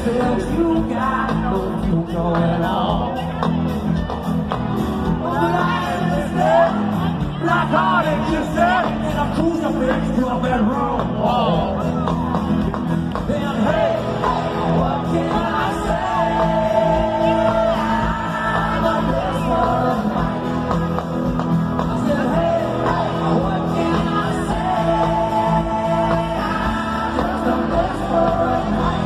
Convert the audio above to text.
feels you got, don't you know it all? The light is there, black hearted just there, and I'm crucifix to a bedroom wall. Then hey, what can I say? I'm a desperate night. I said hey, what can I say? I'm just a desperate night.